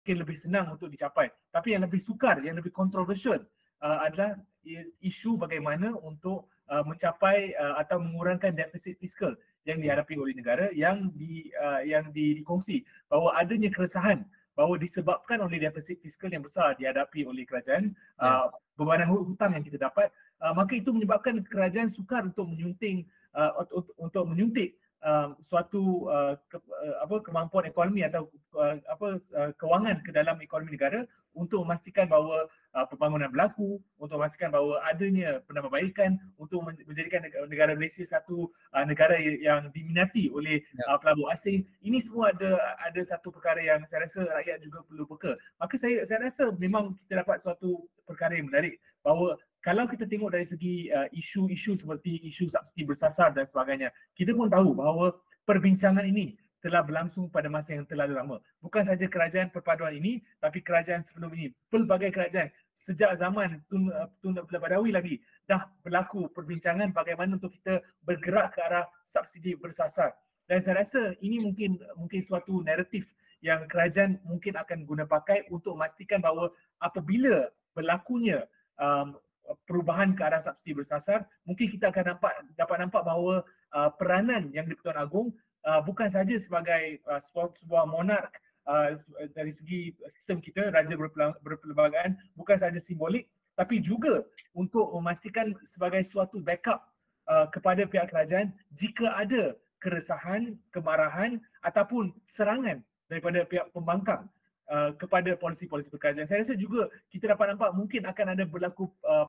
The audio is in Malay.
mungkin lebih senang untuk dicapai. Tapi yang lebih sukar, yang lebih kontroversial adalah isu bagaimana untuk mencapai atau mengurangkan defisit fiskal yang dihadapi oleh negara yang dikongsi bahawa adanya keresahan bahawa disebabkan oleh defisit fiskal yang besar dihadapi oleh kerajaan, bebanan hutang yang kita dapat, maka itu menyebabkan kerajaan sukar untuk menyunting menyuntik suatu kemampuan ekonomi atau kewangan ke dalam ekonomi negara untuk memastikan bahawa pembangunan berlaku, untuk memastikan bahawa adanya penambahbaikan, untuk menjadikan negara Malaysia satu negara yang diminati oleh pelabur asing. Ini semua ada satu perkara yang saya rasa rakyat juga perlu peka. Maka saya rasa memang kita dapat suatu perkara yang menarik bahawa kalau kita tengok dari segi isu-isu seperti isu subsidi bersasar dan sebagainya, kita pun tahu bahawa perbincangan ini telah berlangsung pada masa yang terlalu lama. Bukan saja kerajaan perpaduan ini, tapi kerajaan sebelum ini. Pelbagai kerajaan sejak zaman Tun Badawi lagi dah berlaku perbincangan bagaimana untuk kita bergerak ke arah subsidi bersasar. Dan saya rasa ini mungkin suatu naratif yang kerajaan mungkin akan guna pakai untuk memastikan bahawa apabila berlakunya perubahan ke arah subsidi bersasar, mungkin kita akan dapat nampak bahawa peranan yang di-Pertuan Agong bukan sahaja sebagai sebuah monark dari segi sistem kita, raja berperlembagaan, bukan sahaja simbolik, tapi juga untuk memastikan sebagai suatu backup kepada pihak kerajaan jika ada keresahan, kemarahan ataupun serangan daripada pihak pembangkang kepada polisi-polisi kerajaan. Saya rasa juga kita dapat nampak mungkin akan ada berlaku